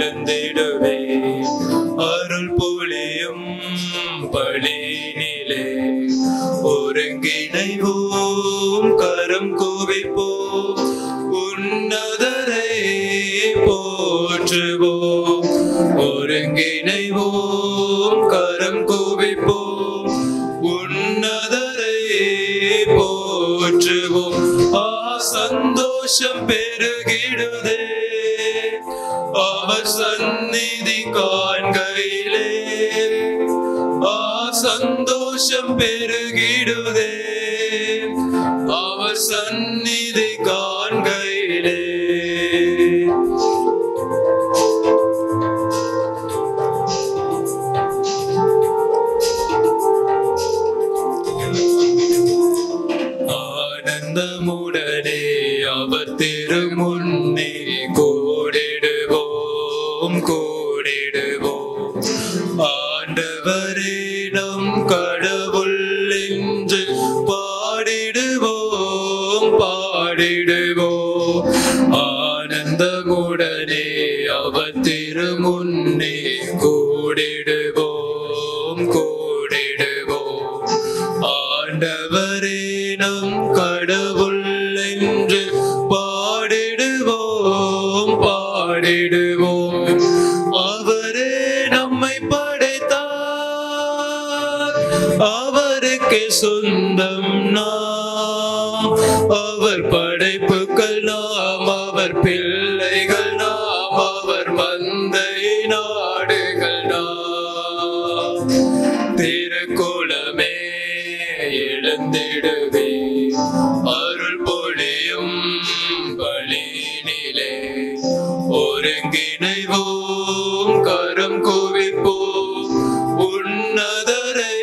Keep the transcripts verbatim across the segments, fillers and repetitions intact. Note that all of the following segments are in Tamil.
எழுந்திடுவே அருள் பொழியும் பலியினிலே ஒருங்கிணைவோம் கரம் குவிப்போம் உன்னதரை போற்றுவோம் ஒருங்கிணைவோம் கரம் குவிப்போம் உன்னதரை போற்றுவோம் ஆ சந்தோஷம் பெருகிடுதே அவர் சந்நிதி காண்கையிலே ஆ சந்தோஷம் பெருகிடுதே அவர் சந்நிதி காண்கையிலே ஆனந்தமுடனே அவர் திருமுன்னே கூடிடுவோம் கூடிடுவோம் ஆண்டவரே நம் கடவுள் என்று பாடிடுவோம் பாடிடுவோம் ஆனந்தமுடனே அவர் திருமுன்னே கூடிடுவோம் கூடிடுவோம் ஆண்டவரே நம் கடவுள் என்று பாடிடுவோம் பாடிடுவோம் அவரே நம்மை படைத்தார் அவருக்கே சொந்தம் நாம் அவர் படைப்புகள் நாம் அவர் பிள்ளைகள் நாம் அவர் மந்தை நாடுகள் நாம் திருக்குலமே எழுந்திடுவே அருள் பொழியும் பலியினிலே ஒருங்கிணைவோம் கரம் குவிப்போம் உன்னதரை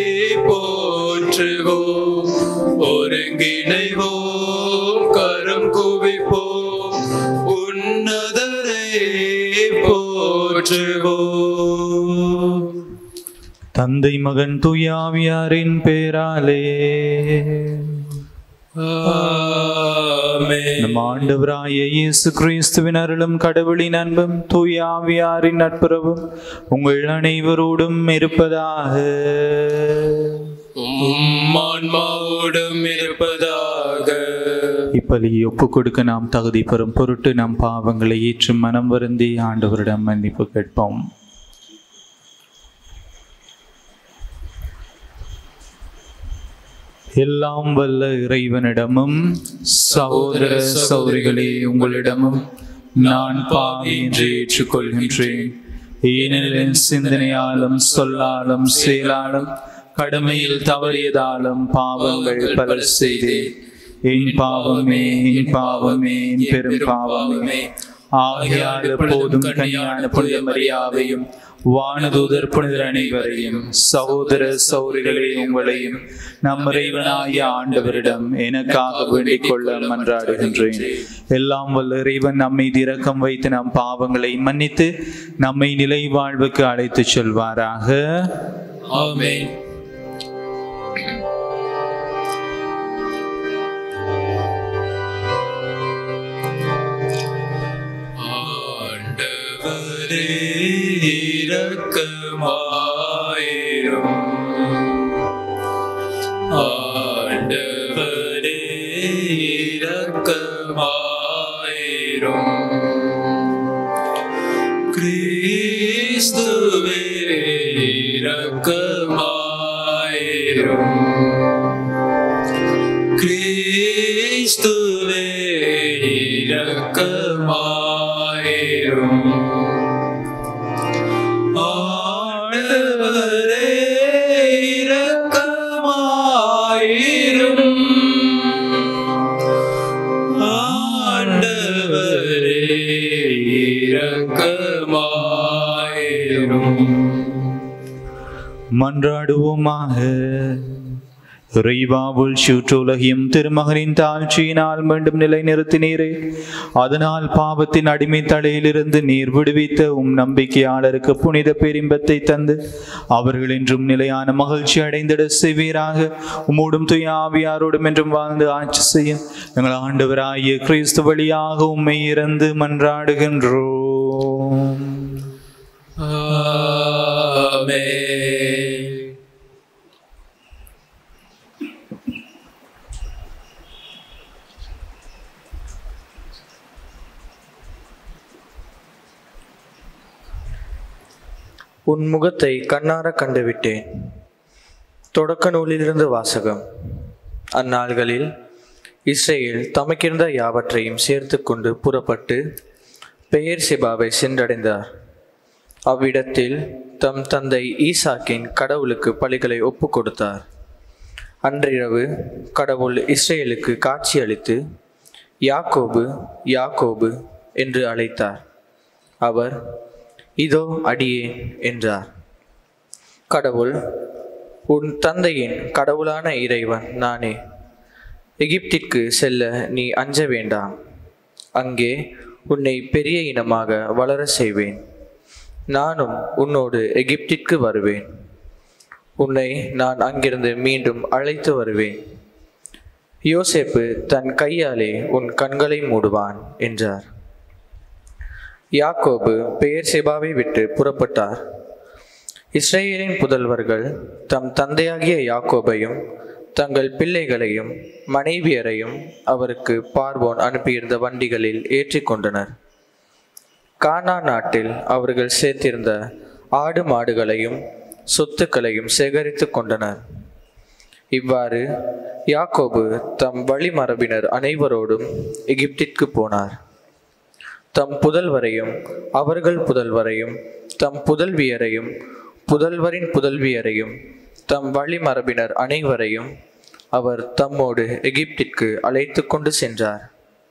போற்றுவோம் ஒருங்கிணைவோம் கரம் குவிப்போம் உன்னதரை போற்றுவோம். தந்தை மகன் தூய ஆவியாரின் பேராலே நம் ஆண்டவராகிய இயேசு கிறிஸ்துவின் அருளும் கடவுளின் அன்பும் தூய ஆவியாரின் நட்புறவும் உங்கள் அனைவரோடும் இருப்பதாக ஆன்மாவோடும் இருப்பதாக. இப்பலியை ஒப்புக் கொடுக்க நாம் தகுதி பெறும் பொருட்டு நம் பாவங்களை ஏற்றும் மனம் வருந்தி ஆண்டவரிடம் மன்னிப்பு கேட்போம். எல்லாம் வல்ல இறைவனிடமும் சகோதர சகோதரிகளே உங்களிடமும் நான் பாவி என்று ஏற்றுக்கொள்கின்றேன். ஏனெனில் சிந்தனையாலும் சொல்லாலும் செயலாலும் கடமையில் தவறியதாலும் பாவங்கள் பல செய்தேன். என் பாவமே என் பாவமே என் பெரும் பாவமே. ஆகையால் எப்போதும் கன்னியான புனித மரியாவையும் வானதூதர் புனிதர் அனைவரையும் சகோதர சகோதரிகளே உங்களையும் நம் இறைவனாகிய ஆண்டவரிடம் எனக்காக வேண்டிக் கொள்ள மன்றாடுகின்றேன். எல்லாம் வல்ல இறைவன் நம்மை இரக்கம் வைத்து நம் பாவங்களை மன்னித்து நம்மை நிலை வாழ்வுக்கு அழைத்து செல்வாராக. ஆமென். ஆண்டவரே இரக்கமாயிரும். ஆண்டவரே இரக்கமாயிரும். கிறிஸ்துவே இரக்கமாயிரும். கிறிஸ்துவே இரக்கமாயிரும். ஆண்டவரே இரக்கமாயிரும். ஆண்டவரே இரக்கமாயிரும். மன்றாடுவோமாக. இறைவாவுள் சுற்றுலகியும் திருமகனின் தாழ்ச்சியினால் மீண்டும் நிலை நிறுத்தினீரே, அதனால் பாவத்தின் அடிமை தலையிலிருந்து நீர் விடுவித்த உம் நம்பிக்கையாளருக்கு புனித பேரின்பத்தை தந்து அவர்கள் என்றும் நிலையான மகிழ்ச்சி அடைந்திட செய்வீராக. உம்மோடும் தூய ஆவியாரோடும் என்றும் வாழ்ந்து ஆட்சி செய்யும் எங்கள் ஆண்டவராகிய கிறிஸ்து வழியாக உம்மை இறந்து மன்றாடுகின்றோம். ஜெபிப்போம். ஆமென். உன் முகத்தை கண்ணார கண்டுவிட்டேன். தொடக்க நூலிலிருந்து வாசகம். அந்நாள்களில் இஸ்ரேல் தமக்கிருந்த யாவற்றையும் சேர்த்து கொண்டு புறப்பட்டு பெயர் செபாவை சென்றடைந்தார். அவ்விடத்தில் தம் தந்தை ஈசாக்கின் கடவுளுக்கு பலிகளை ஒப்பு கொடுத்தார். அன்றிரவு கடவுள் இஸ்ரேலுக்கு காட்சியளித்து யாக்கோபு யாக்கோபு என்று அழைத்தார். அவர் இதோ அடியேன் என்றார். கடவுள், உன் தந்தையின் கடவுளான இறைவன் நானே. எகிப்திற்கு செல்ல நீ அஞ்ச வேண்டாம். அங்கே உன்னை பெரிய இனமாக வளர செய்வேன். நானும் உன்னோடு எகிப்திற்கு வருவேன். உன்னை நான் அங்கிருந்து மீண்டும் அழைத்து வருவேன். யோசேப்பு தன் கையாலே உன் கண்களை மூடுவான் என்றார். யாக்கோபு பெயர் செபாவை விட்டு புறப்பட்டார். இஸ்ரேலின் புதல்வர்கள் தம் தந்தையாகிய யாக்கோபையும் தங்கள் பிள்ளைகளையும் மனைவியரையும் அவருக்கு பார்வோன் அனுப்பியிருந்த வண்டிகளில் ஏற்றி கொண்டனர். கானா நாட்டில் அவர்கள் சேர்த்திருந்த ஆடு மாடுகளையும் சொத்துக்களையும் சேகரித்து கொண்டனர். இவ்வாறு யாக்கோபு தம் வழிமரபினர் அனைவரோடும் எகிப்திற்கு போனார். தம் புதல்வரையும் அவர்கள் புதல்வரையும் தம் புதல்வியரையும் புதல்வரின் புதல்வியரையும் தம் வழிமரபினர் அனைவரையும் அவர் தம்மோடு எகிப்திற்கு அழைத்து கொண்டு சென்றார்.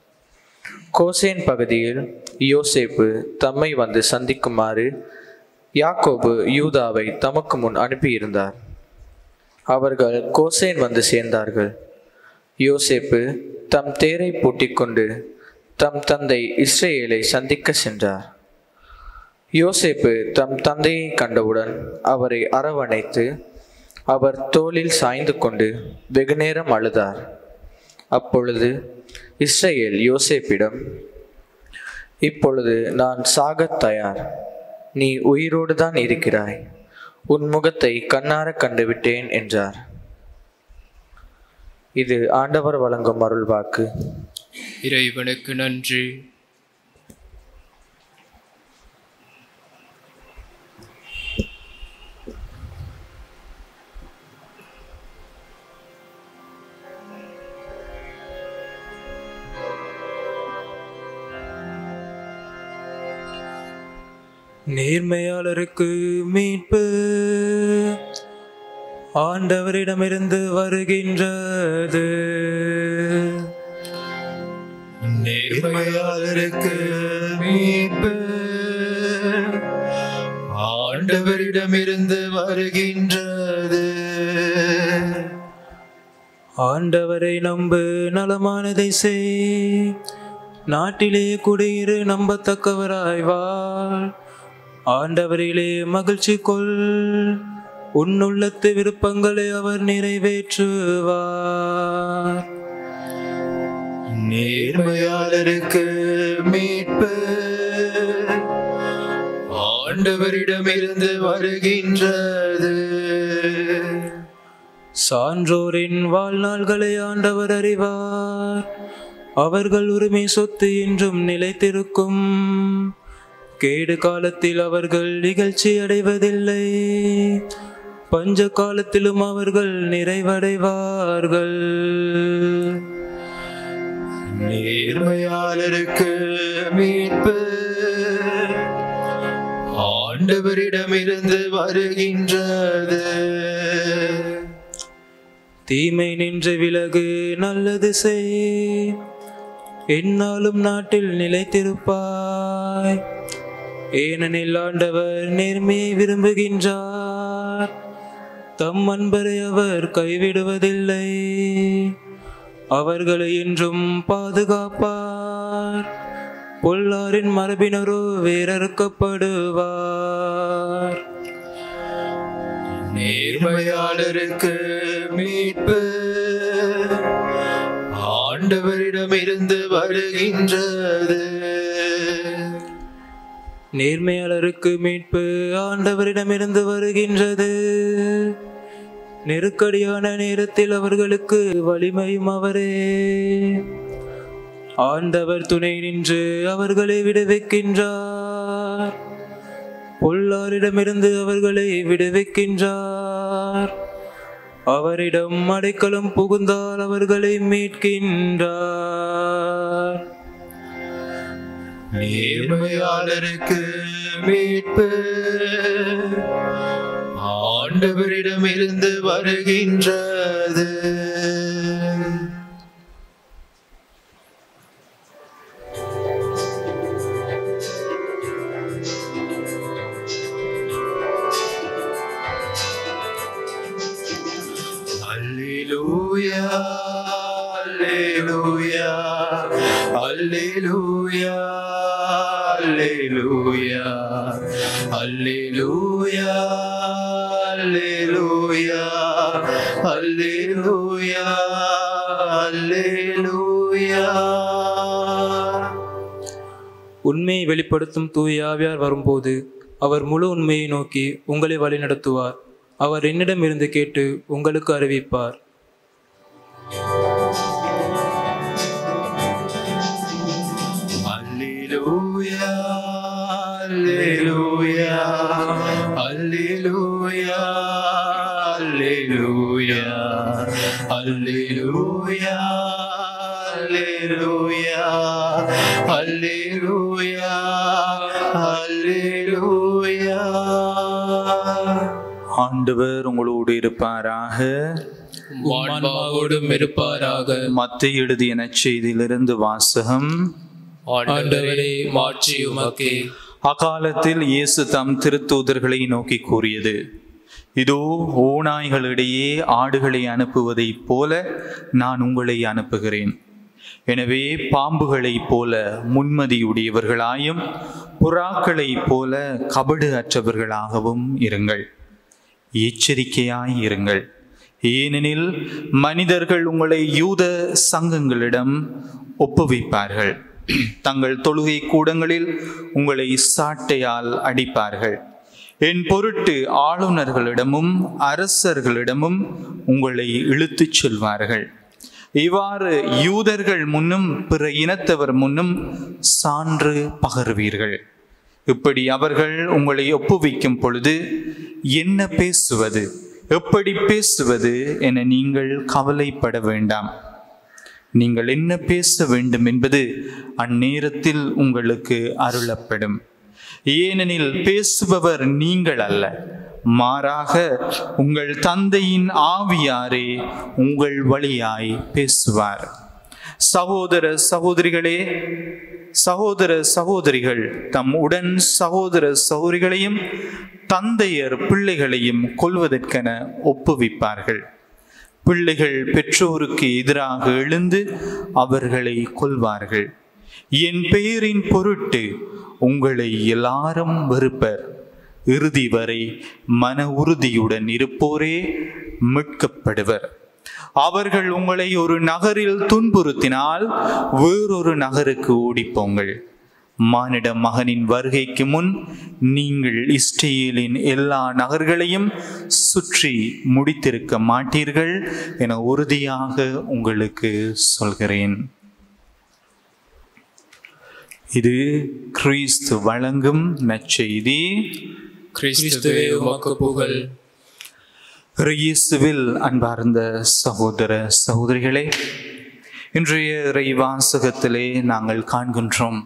கோசேன் பகுதியில் யோசேப்பு தம்மை வந்து சந்திக்குமாறு யாக்கோபு யூதாவை தமக்கு முன் அனுப்பியிருந்தார். அவர்கள் கோசேன் வந்து சேர்ந்தார்கள். யோசேப்பு தம் தேரை பூட்டிக் கொண்டு தம் தந்தை இஸ்ரேலை சந்திக்க சென்றார். யோசேப்பு தம் தந்தையை கண்டவுடன் அவரை அரவணைத்து அவர் தோளில் சாய்ந்து கொண்டு வெகுநேரம் அழுதார். அப்பொழுது இஸ்ரேல் யோசேப்பிடம், இப்பொழுது நான் சாகத் தயார். நீ உயிரோடு தான் இருக்கிறாய். உன் முகத்தை கண்ணார கண்டுவிட்டேன் என்றார். இது ஆண்டவர் வழங்கும் அருள்வாக்கு. இறைவனுக்கு நன்றி. நேர்மையாளருக்கு மீட்பு ஆண்டவரிடமிருந்து வருகின்றது. நேர்மையாளருக்கு மீட்பு ஆண்டவரிடமிருந்து வருகின்றது. ஆண்டவரை நம்பு, நலமானதை செய், நாட்டிலே குடியிரு, நம்பத்தக்கவராய் வாழ். ஆண்டவரிலே மகிழ்ச்சி கொள், உன்னுள்ளத்து விருப்பங்களை அவர் நிறைவேற்றுவார். நேர்மையாளருக்கு மீட்பு ஆண்டவரிடமிருந்து வருகின்றது. சான்றோரின் வாழ்நாள்களை ஆண்டவர் அறிவார். அவர்கள் உரிமை சொத்து என்றும் நிலைத்திருக்கும். கேடு காலத்தில் அவர்கள் இகழ்ச்சி அடைவதில்லை. பஞ்ச காலத்திலும் அவர்கள் நிறைவடைவார்கள். நேர்மையாளருக்கு மீட்பு ஆண்டவரிடமிருந்து வருகின்றது. தீமை நின்று விலகு, நல்லது செய், எந்நாளும் நாட்டில் நிலைத்திருப்பாய். ஏனெனில் ஆண்டவர் நேர்மையை விரும்புகின்றார். தம் அன்பரை அவர் கைவிடுவதில்லை. அவர்களை என்றும் பாதுகாப்பார். பொல்லாரின் மரபினரோ வேறறுக்கப்படுவார். நேர்மையாளருக்கு மீட்பு ஆண்டவரிடமிருந்து வருகின்றது. நேர்மையாளருக்கு மீட்பு ஆண்டவரிடமிருந்து வருகின்றது. நெருக்கடியான நேரத்தில் அவர்களுக்கு வலிமையும் அவரே. ஆண்டவர் துணை நின்று அவர்களை விடுவிக்கின்றார். பொல்லாரிடமிருந்து அவர்களை விடுவிக்கின்றார். அவரிடம் அடைக்கலம் புகுந்தால் அவர்களை மீட்கின்றார். நேர்மையாளருக்கு மீட்பு ஆண்டவரிடமிருந்து வருகின்றது. அல்லேலூயா அல்லேலூயா அல்லேலூயா அல்லேலூயா அல்லேலூயா அல்லேலூயா அல்லேலூயா அல்லேலூயா. உண்மையை வெளிப்படுத்தும் தூய ஆவியார் வரும்போது அவர் முழு உண்மையை நோக்கி உங்களை வழிநடத்துவார். அவர் என்னிடம் இருந்து கேட்டு உங்களுக்கு அறிவிப்பார். அல்லேலூயா அல்லேலூயா அல்லேலூயா அல்லேலூயா அல்லேலூயா அல்லேலூயா அல்லேலூயா அல்லேலூயா. ஆண்டவர் உங்களோடு இருப்பாராக. ஆன்மாவோடும் இருப்பாராக. மத்தேயு எழுதிய நற்செய்தியிலிருந்து வாசகம். ஆண்டவரே மாட்சி உமக்கே. அக்காலத்தில் இயேசு தம் திருத்தூதர்களை நோக்கி கூறியது, இதோ ஓநாய்களிடையே ஆடுகளை அனுப்புவதைப் போல நான் உங்களை அனுப்புகிறேன். எனவே பாம்புகளைப் போல முன்மதியுடையவர்களாயும் புறாக்களைப் போல கபடு அற்றவர்களாகவும் இருங்கள். எச்சரிக்கையாய் இருங்கள். ஏனெனில் மனிதர்கள் உங்களை யூத சங்கங்களிடம் ஒப்புவிப்பார்கள். தங்கள் தொழுகை கூடங்களில் உங்களை சாட்டையால் அடிப்பார்கள். என் பொருட்டு ஆளுநர்களிடமும் அரசர்களிடமும் உங்களை இழுத்துச் செல்வார்கள். இவ்வாறு யூதர்கள் முன்னும் பிற இனத்தவர் முன்னும் சான்று பகர்வீர்கள். இப்படி அவர்கள் உங்களை ஒப்புவிக்கும் பொழுது என்ன பேசுவது, எப்படி பேசுவது என நீங்கள் கவலைப்பட வேண்டாம். நீங்கள் என்ன பேச வேண்டும் என்பது அந்நேரத்தில் உங்களுக்கு அருளப்படும். ஏனெனில் பேசுபவர் நீங்கள் அல்ல, மாறாக உங்கள் தந்தையின் ஆவியாரே உங்கள் வழியாய் பேசுவார். சகோதர சகோதரிகளே, சகோதர சகோதரிகள் தம் உடன் சகோதர சகோதரிகளையும் தந்தையர் பிள்ளைகளையும் கொல்வதற்கென ஒப்புவிப்பார்கள். பிள்ளைகள் பெற்றோருக்கு எதிராக எழுந்து அவர்களை கொல்வார்கள். என் பெயரின் பொருட்டு உங்களை எல்லாரும் வெறுப்பர். இறுதி வரை மன உறுதியுடன் இருப்போரே மீட்கப்படுவர். அவர்கள் உங்களை ஒரு நகரில் துன்புறுத்தினால் வேறொரு நகருக்கு ஓடிப்போங்கள். மானிட மகனின் வருகைக்கு முன் நீங்கள் இஸ்ரேலின் எல்லா நகர்களையும் சுற்றி முடித்திருக்க மாட்டீர்கள் என உறுதியாக உங்களுக்கு சொல்கிறேன். இது கிறிஸ்து வழங்கும் நற்செய்தி. கிறிஸ்துவே உமக்கு புகழ். இயேசுவில் அன்பார்ந்த சகோதர சகோதரிகளே, இன்றைய இறை வாசகத்திலே நாங்கள் காண்கின்றோம்,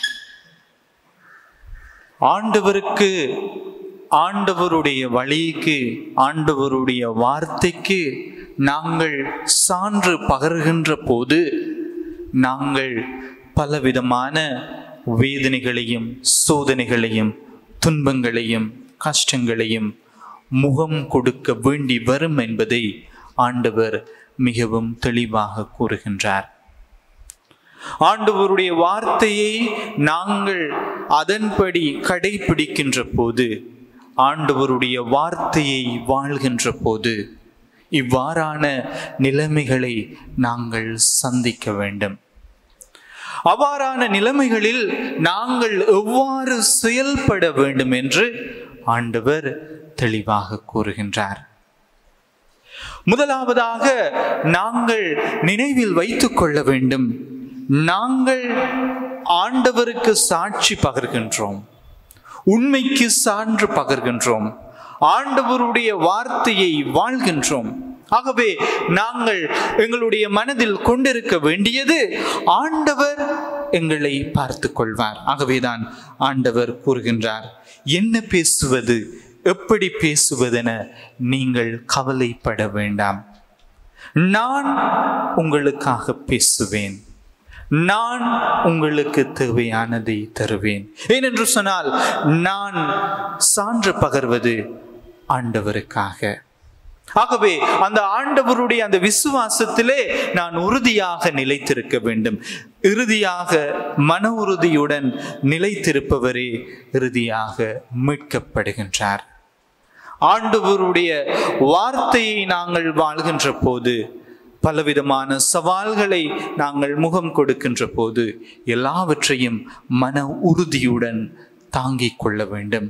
ஆண்டவருக்கு, ஆண்டவருடைய வழிக்கு, ஆண்டவருடைய வார்த்தைக்கு நாங்கள் சான்று பகர்கின்ற போது நாங்கள் பலவிதமான வேதனைகளையும் சோதனைகளையும் துன்பங்களையும் கஷ்டங்களையும் முகம் கொடுக்க வேண்டி வரும் என்பதை ஆண்டவர் மிகவும் தெளிவாக கூறுகின்றார். ஆண்டவருடைய வார்த்தையை நாங்கள் அதன்படி கடைபிடிக்கின்ற போது, ஆண்டவருடைய வார்த்தையை வாழ்கின்ற போது இவ்வாறான நிலைமைகளை நாங்கள் சந்திக்க வேண்டும். அவ்வாறான நிலைமைகளில் நாங்கள் எவ்வாறு செயல்பட வேண்டும் என்று ஆண்டவர் தெளிவாக கூறுகின்றார். முதலாவதாக நாங்கள் நினைவில் வைத்துக் கொள்ள வேண்டும், நாங்கள் ஆண்டவருக்கு சாட்சி பகர்கின்றோம், உண்மைக்கு சான்று பகர்கின்றோம், ஆண்டவருடைய வார்த்தையை வாழ்கின்றோம். ஆகவே நாங்கள் எங்களுடைய மனதில் கொண்டிருக்க வேண்டியது, ஆண்டவர் எங்களை பார்த்து கொள்வார். ஆகவேதான் ஆண்டவர் கூறுகின்றார், என்ன பேசுவது, எப்படி பேசுவதென நீங்கள் கவலைப்பட வேண்டாம், நான் உங்களுக்காக பேசுவேன், நான் உங்களுக்கு தேவையானதை தருவேன். ஏனென்று சொன்னால் நான் சான்று பகர்வது ஆண்டவருக்காக. ஆகவே அந்த ஆண்டவருடைய அந்த விசுவாசத்திலே நான் உறுதியாக நிலைத்திருக்க வேண்டும். இறுதியாக மன உறுதியுடன் நிலைத்திருப்பவரே இறுதியாக மீட்கப்படுகின்றார். ஆண்டவருடைய வார்த்தையை நாங்கள் வாழ்கின்ற போது, பலவிதமான சவால்களை நாங்கள் முகம் கொடுக்கின்ற போது, எல்லாவற்றையும் மன உறுதியுடன் தாங்கிக் கொள்ள வேண்டும்.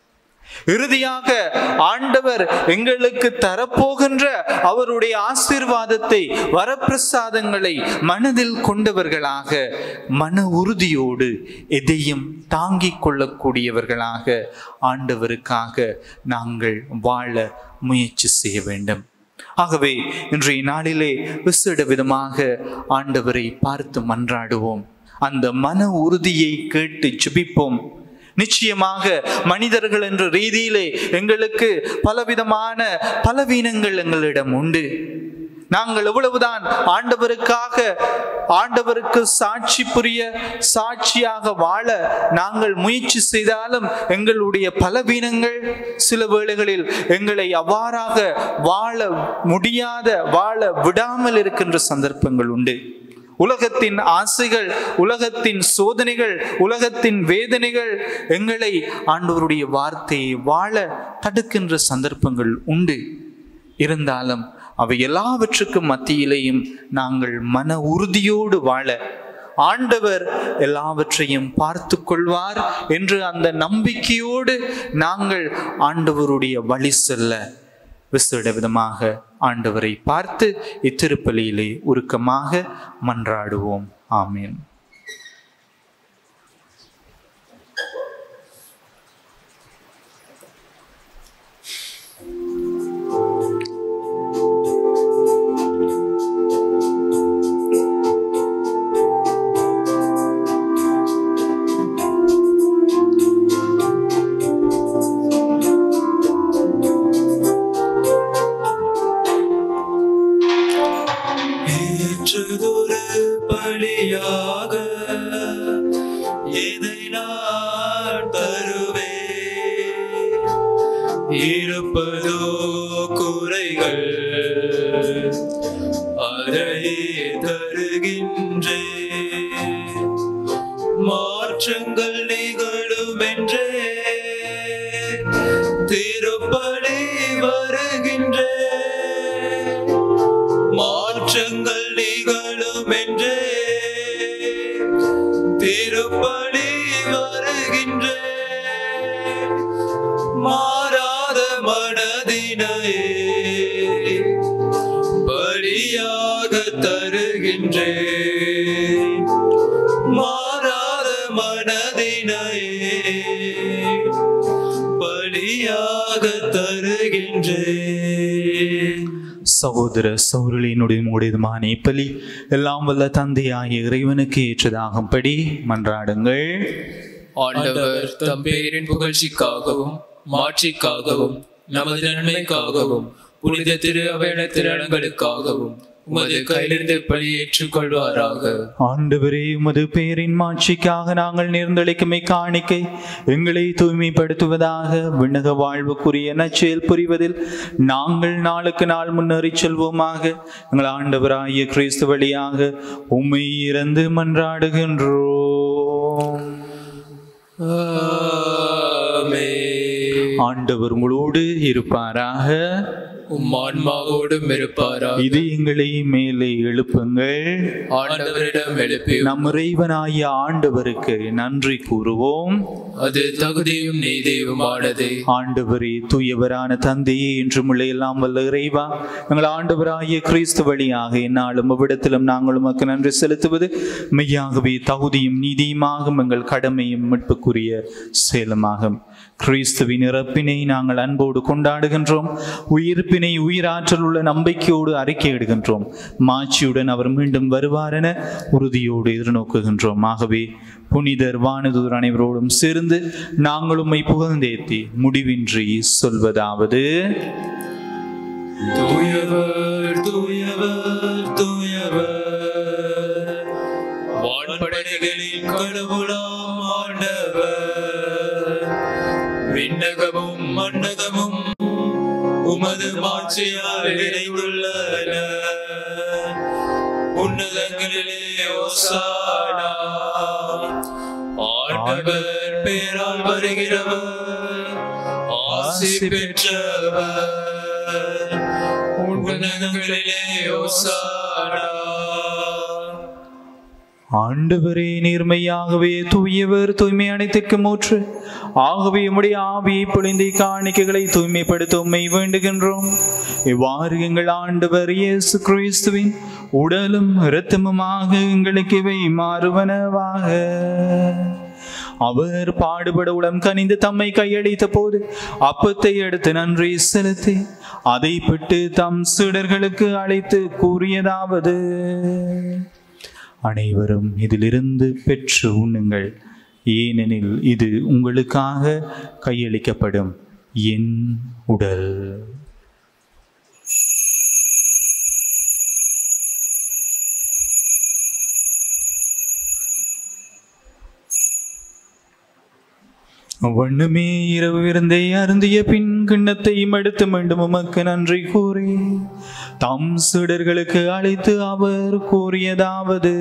இறுதியாக ஆண்டவர் எங்களுக்கு தரப்போகின்ற அவருடைய ஆசீர்வாதத்தை, வரப்பிரசாதங்களை மனதில் கொண்டவர்களாக, மன உறுதியோடு எதையும் தாங்கிக் கொள்ளக்கூடியவர்களாக ஆண்டவருக்காக நாங்கள் வாழ முயற்சி செய்ய வேண்டும். ஆகவே இன்றைய நாளிலே விசேட விதமாக ஆண்டவரை பார்த்து மன்றாடுவோம். அந்த மன உறுதியை கேட்டு ஜெபிப்போம். நிச்சயமாக மனிதர்கள் என்ற ரீதியிலே எங்களுக்கு பலவிதமான பலவீனங்கள் எங்களிடம் உண்டு. நாங்கள் எவ்வளவுதான் ஆண்டவருக்காக, ஆண்டவருக்கு சாட்சி புரிய, சாட்சியாக வாழ நாங்கள் முயற்சி செய்தாலும் எங்களுடைய பலவீனங்கள் சில வேளைகளில் எங்களை அவ்வாறாக வாழ முடியாத, வாழ விடாமல் இருக்கின்ற சந்தர்ப்பங்கள் உண்டு. உலகத்தின் ஆசைகள், உலகத்தின் சோதனைகள், உலகத்தின் வேதனைகள் எங்களை ஆண்டவருடைய வார்த்தையை வாழ தடுக்கின்ற சந்தர்ப்பங்கள் உண்டு. இருந்தாலும் அவை எல்லாவற்றுக்கும் மத்தியிலேயும் நாங்கள் மன உறுதியோடு வாழ, ஆண்டவர் எல்லாவற்றையும் பார்த்து கொள்வார் என்று அந்த நம்பிக்கையோடு நாங்கள் ஆண்டவருடைய வழி செல்ல விசேட விதமாக ஆண்டவரை பார்த்து இத்திருப்பலியிலே உருக்கமாக மன்றாடுவோம். ஆமீன். பலியாக இதை நான் தருவேன். இருப்பதோ குறைகள், அதையே தருகின்றேன். மாற்றங்கள் நிகழும் என்றே திருப்பலி வருகின்றேன். மாற்றங்கள் நிகழும் என்றே திருப்பலி வருகின்றேன். மாறாத மனதினையே பலியாக தருகின்றேன். மாறாத மனதினையே பலியாக தருகின்றேன். சகோதர சகோதரியினுடைய மூடியதுமான பலி எல்லாம் வல்ல தந்தையாகிய இறைவனுக்கு ஏற்றதாகும்படி மன்றாடுங்கள். ஆண்டவர் தம் பேரின் புகழ்ச்சிக்காகவும் மாட்சிக்காகவும் நமது நன்மைக்காகவும் புனித திரு அவையான திருநங்களுக்காகவும் உமது கையிலிருந்து பலி ஏற்றுக் கொள்வாராக. ஆண்டவரே, உமது பேரின் மாட்சிக்காக நாங்கள் நேர்ந்தளிக்குமை காணிக்கை எங்களை தூய்மைப்படுத்துவதாக, விண்ணக வாழ்வுக்குரிய நற்செயல் புரிவதில் நாங்கள் நாளுக்கு நாள் முன்னேறி செல்வோமாக. எங்கள் ஆண்டவராகிய கிறிஸ்து வழியாக உம்மை இறந்து மன்றாடுகின்றோம். ஆமென். ஆண்டவர் உங்களோடு இருப்பாராக. உம் ஆன்மாவோடும் இருப்பாராக. இது எங்களை மேலே எழுப்புங்கள். ஆண்டவரிடம் எழுப்பி நம் இறைவனாகிய ஆண்டவருக்கு நன்றி கூறுவோம். அது தகுதியும் நீதியுமானது. ஆண்டவரே, தூயவரான தந்தையே, என்றும் உள்ள எல்லாம் வல்ல இறைவா, எங்கள் ஆண்டவராகிய கிறிஸ்து வழியாக என்னாலும் அவ்விடத்திலும் நாங்கள் உமக்கு நன்றி செலுத்துவது மெய்யாகவே தகுதியும் நீதியுமாகும், எங்கள் கடமையும் மீட்புக்குரிய செயலுமாகும். கிறிஸ்துவின் இறப்பினை நாங்கள் அன்போடு கொண்டாடுகின்றோம். உயிர்ப்பினை உயிராற்றல் உள்ள நம்பிக்கையோடு அறிக்கையிடுகின்றோம். மாட்சியுடன் அவர் மீண்டும் வருவார் என உறுதியோடு எதிர்நோக்குகின்றோம். ஆகவே புனிதர் வானதூதர் அனைவரோடும் சேர்ந்து நாங்கள் உம்மை புகழ்ந்தேத்தி முடிவின்றி சொல்வதாவது: தூயவர் தூயவர் தூயவர், வான்படைகளின் கடவுளாம் ஆண்டவர். விண்ணகமும் மண்ணகமும் உமது மாட்சியால் நிறைந்துள்ளன. உன்னதங்களிலே ஓசானா. ஆண்டவர் பேரால் வருகிறவர் ஆசி பெற்றவர். உன்னதங்களிலே ஓசானா. ஆண்டவரே, நீர்மையாகவே தூயவர், தூய்மை அனைத்திற்கு மூற்று. ஆகவே உம்முடைய ஆவியை பொழிந்து காணிக்கைகளை தூய்மைப்படுத்த உம்மை வேண்டுகின்றோம். இவ்வாறு எங்கள் ஆண்டவர் இயேசு கிறிஸ்துவின் உடலும் இரத்தமுமாக எங்களுக்கு இவை மாறுவனவாக. அவர் பாடுபட உளம் கனிந்து தம்மை கையளித்த போது அப்பத்தை எடுத்து நன்றி செலுத்தி அதை பிட்டு தம் சீடர்களுக்கு அழைத்து கூறியதாவது: அனைவரும் இதிலிருந்து பெற்று உண்ணுங்கள், ஏனெனில் இது உங்களுக்காக கையளிக்கப்படும் என் உடல். வண்ணமே இரவு விருந்தை அருந்திய பின் கிண்ணத்தை எடுத்து மீண்டும் உமக்கு நன்றி கூறி தம் சீடர்களுக்கு அழைத்து அவர் கூறியதாவது: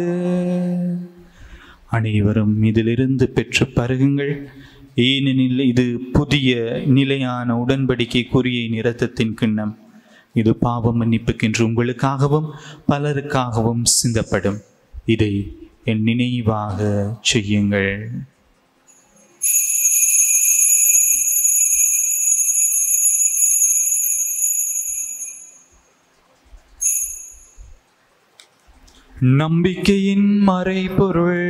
அனைவரும் இதிலிருந்து பெற்று பருகுங்கள், ஏனெனில் இது புதிய நிலையான உடன்படிக்கைக்குரிய இரத்தத்தின் கிண்ணம். இது பாவ மன்னிப்புக்கென்று உங்களுக்காகவும் பலருக்காகவும் சிந்தப்படும். இதை என் நினைவாக செய்யுங்கள். நம்பிக்கையின் மறைபொருள்.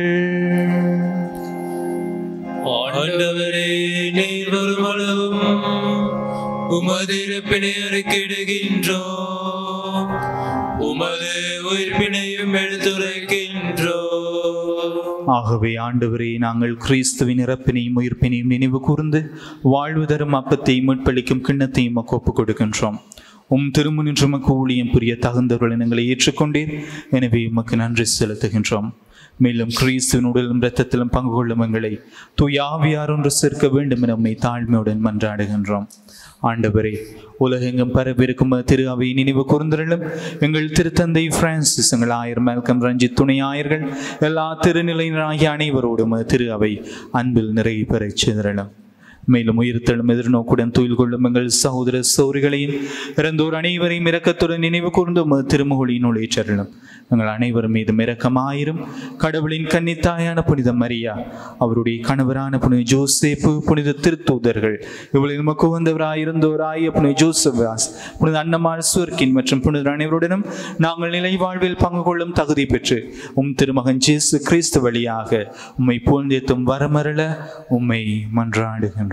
ஆண்டவரே, நீர் வருமளவும் உமது இறப்பினை அறிக்கையிடுகின்றோம், உமது உயிர்ப்பினையும் எடுத்துரைக்கின்றோம். ஆகவே ஆண்டவரே, நாங்கள் கிறிஸ்துவின் இறப்பினையும் உயிர்ப்பினையும் நினைவு கூர்ந்து வாழ்வு தரும் அப்பத்தையும் மீட்பளிக்கும் கிண்ணத்தையும் ஒப்புக் கொடுக்கின்றோம். உம் திருமுனின்று உமக்கு ஊழியம் புரிய தகுந்தவர்கள் எங்களை ஏற்றுக்கொண்டீர். எனவே உமக்கு நன்றி செலுத்துகின்றோம். மேலும் கிறிஸ்துவின் உடலும் இரத்தத்திலும் பங்கு கொள்ளும் எங்களை தூய ஆவியார் ஒன்று சேர்க்க வேண்டும் என உம்மை தாழ்மையுடன் மன்றாடுகின்றோம். ஆண்டவரே, உலகெங்கும் பரவிருக்கும் திரு அவை நினைவு கூர்ந்தருளும். எங்கள் திருத்தந்தை பிரான்சிஸ், எங்கள் ஆயர் மேல்கம் ரஞ்சித், துணை ஆயர்கள், எல்லா திருநிலையினராகிய அனைவரோடும் திரு அவை அன்பில் நிறைவு பெறச் செய்தருளும். மேலும் உயிர்த்தெழும் எதிர்நோக்குடன் துயில் கொள்ளும் எங்கள் சகோதர சகோதரிகளையும் இறந்தோர் அனைவரையும் இரக்கத்துடன் நினைவு கூர்ந்து திருமுகொழியின் உழைச்சருளும். எங்கள் அனைவரும் மீது இரக்கமாயிரும். கடவுளின் கன்னித்தாயான புனித மரியா, அவருடைய கணவரான புனித ஜோசேப்பு, புனித திருத்தூதர்கள், இவளில் நமக்கு வந்தவராயிருந்தோராய புனித ஜோசபாஸ், புனித அன்னமாள் சுவர்க்கின் மற்றும் புனித அனைவருடனும் நாங்கள் நிலை வாழ்வில் பங்கு கொள்ளும் தகுதி பெற்று உம் திருமகன் ஜேசு கிறிஸ்து வழியாக உம்மை புகழ்ந்தேத்தும் வரமருள உம்மை மன்றாடுகின்றோம்.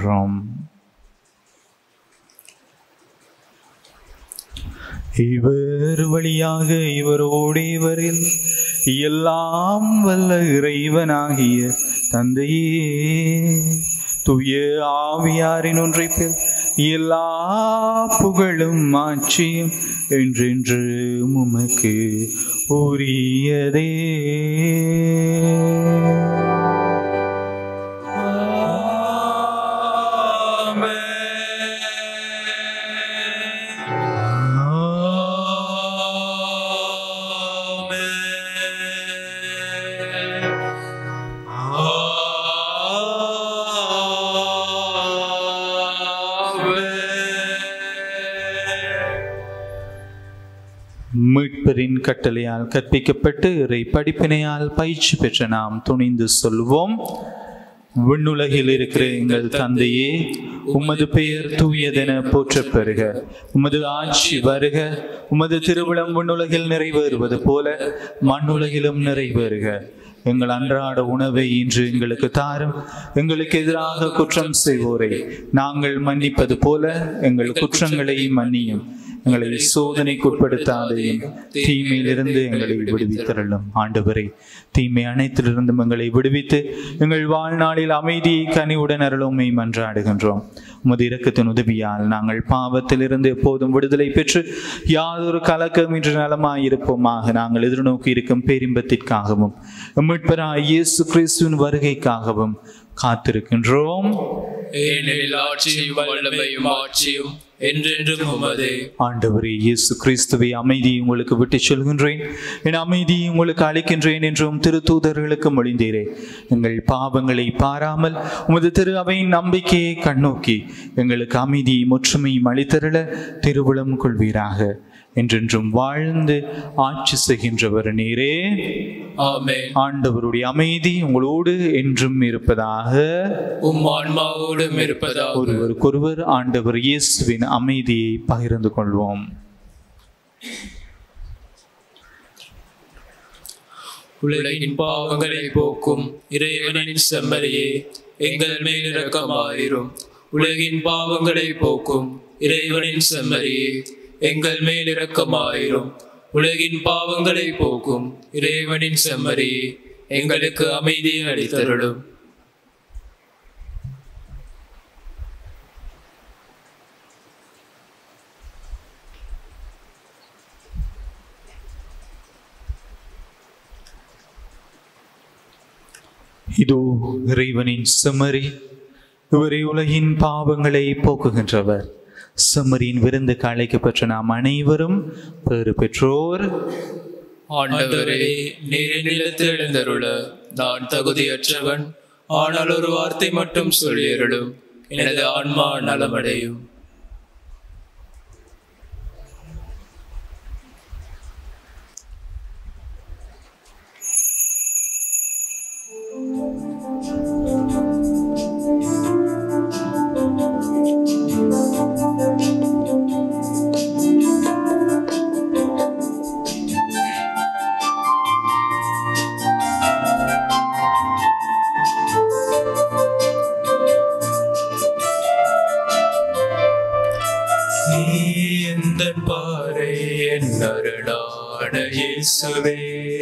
இவர் வழியாக இவரோடு இவரில் எல்லாம் வல்ல இறைவனாகிய தந்தையே, தூய ஆவியாரின் ஒன்றைப்பில் எல்லா புகழும் ஆட்சியும் என்றென்று உமக்கு உரியதே. மீட்பரின் கட்டளையால் கற்பிக்கப்பட்டு இறை படிப்பினையால் பயிற்சி பெற்ற நாம் துணிந்து சொல்வோம். விண்ணுலகில் இருக்கிற எங்கள் தந்தையே, உமது பெயர் தூயதென போற்றப் பெறுக. உமது ஆட்சி வருக. உமது திருவிழம் விண்ணுலகில் நிறைவேறுவது போல மண்ணுலகிலும் நிறைவேறுக. எங்கள் அன்றாட உணவை இன்று எங்களுக்கு தாரும். எங்களுக்கு எதிராக குற்றம் செய்வோரை நாங்கள் மன்னிப்பது போல எங்கள் குற்றங்களை மன்னியும். எங்களை சோதனைக்குட்படுத்தாதையும் தீமையிலிருந்து எங்களை விடுவித்தருளும். ஆண்டவரே, தீமை அனைத்திலிருந்தும் எங்களை விடுவித்து எங்கள் வாழ்நாளில் அமைதியை கனிவுடன் அருளுமை மன்றாடுகின்றோம். உமது இரக்கத்தின் உதவியால் நாங்கள் பாவத்திலிருந்து எப்போதும் விடுதலை பெற்று யாதொரு கலக்கம் இன்று நலமாயிருப்போமாக. நாங்கள் எதிர்நோக்கி இருக்கும் பேரின்பத்திற்காகவும் மீட்பராகிய இயேசு கிறிஸ்துவின் வருகைக்காகவும் காத்திருக்கின்றோம். ஏனெனில் ஆட்சியும் வல்லமையும் ஆட்சியும் என்றென்றும் உமதே. ஆண்டவரே இயேசு கிறிஸ்துவை அமைதியை உங்களுக்கு விட்டு சொல்கின்றேன், என் அமைதியை உங்களுக்கு அளிக்கின்றேன் என்றும் திருத்தூதர்களுக்கு மொழிந்தீரே. எங்கள் பாவங்களை பாராமல் உமது திரு அவையின் நம்பிக்கையை கண்ணோக்கி எங்களுக்கு அமைதியை முற்றுமையும் அளித்தருள திருவுளம் கொள்வீராக. என்றென்றும் வாழ்ந்து ஆட்சி செய்கின்றவர் நீரே. ஆமென். ஆண்டவருடைய அமைதி உங்களோடு என்றும் இருப்பதாக. உம் ஆன்மாவோடும் இருப்பதாக. ஒருவருக்கொருவர் ஆண்டவர் இயேசுவின் அமைதியை பகிர்ந்து கொள்வோம். உலகின் பாவங்களை போக்கும் இறைவனின் செம்மறியே, எங்கள் மேல் இரக்கமாயிரும். உலகின் பாவங்களை போக்கும் இறைவனின் செம்மறியே, எங்கள் மேல் இரக்கமாயிரும். உலகின் பாவங்களை போக்கும் இறைவனின் செம்மறியே, எங்களுக்கு அமைதியை அளித்தருளும். இதோ இறைவனின் செம்மறி, இவரை உலகின் பாவங்களை போக்குகின்றவர். செம்மறியின் விருந்துக்கு அழைக்கப்பெற்ற நாம் அனைவரும் பேறு பெற்றோர். ஆண்டவரே, நீர் நிலத்தில் எழுந்தருள நான் தகுதியற்றவன். ஆனால் ஒரு வார்த்தை மட்டும் சொல்லியருளும், எனது ஆன்மா நலமடையும். இயேசுவே,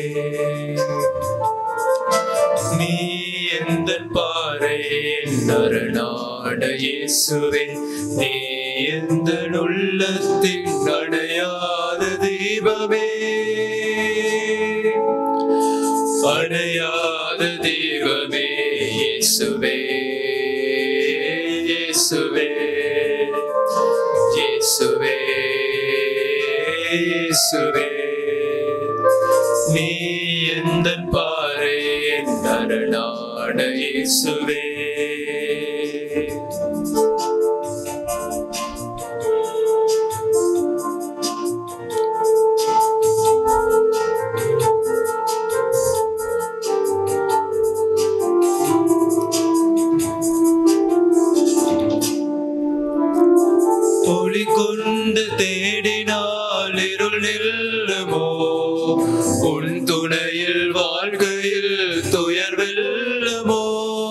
நீ எந்தன் பாறை நரணாட இயேசுவே, நீ எந்தன் உள்ளத்தின் அணையாத தீபமே, அணையாத தீபமே இயேசுவே, இயேசுவே, இயேசுவே, இயேசுவே, நீ எந்தன் பாறை நரணாட இயேசுவே. ஒளி கொண்டு தேடினால் இருள் நில்லுமோ, உன் துணையில் வாழ்கையில் துயர் வெல்லுமோ.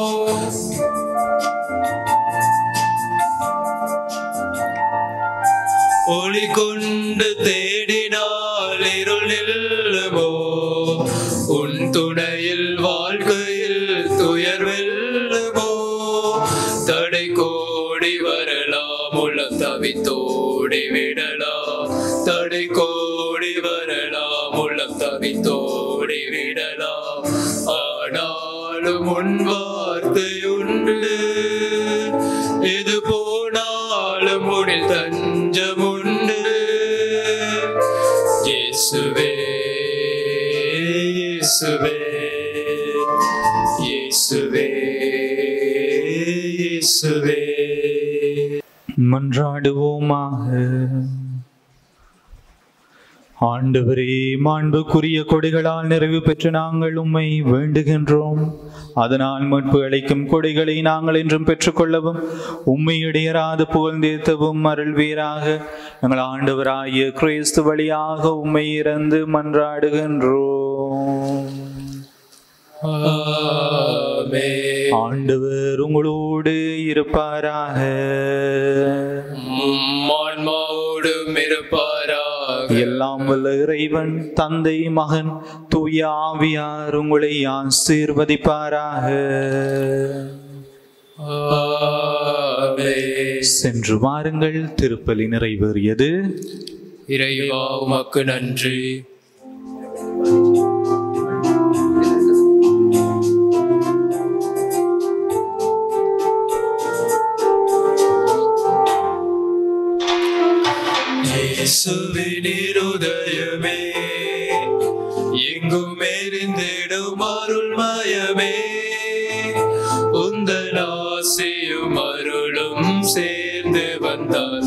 ஒளி கொண்டு தேடினால் இருள் நில்லுமோ, உன் துணையில் வாழ்கையில் துயர் வெல்லுமோ. தடை கோடி வரலாம், உளம் தவித்தோடி விடலாம். தடை கோடி வரலாம், உளம் தவித்தோடி விடலாம். ஆனாலும் உன் வார்த்தை உண்டு, இது போனாலும் உன்னில் தஞ்சம் உண்டு. இயேசுவே, இயேசுவே, இயேசுவே, இயேசுவே. மன்றாடுவோமாக. ஆண்டவரே, மாண்புக்குரிய கொடைகளால் நிறைவு பெற்று நாங்கள் உம்மை வேண்டுகின்றோம். அதனால் மீட்பு அளிக்கும் கொடைகளை நாங்கள் என்றும் பெற்றுக்கொள்ளவும் உம்மை இடையராது புகழ்ந்தேத்தவும் அருள்வீராக. எங்கள் ஆண்டவராகிய கிறிஸ்து வழியாக உம்மை இறந்து மன்றாடுகின்றோம். ஆமென். ஆண்டவர் உங்களோடு இருப்பாராக. ஆன்மாவோடும் இருப்பாராக. எல்லாம் வல்ல இறைவன் தந்தை, மகன், தூய ஆவியார் உங்களை ஆசீர்வதிப்பாராக. ஆமென். சென்று வாருங்கள். திருப்பலி நிறைவேறியது. இறைவா உமக்கு நன்றி. இயேசுவின் இருதயமே, எங்கும் எரிந்திடும் அருள்மயமே, உந்தன் ஆசியும் அருளும் சேர்ந்து வந்தார்.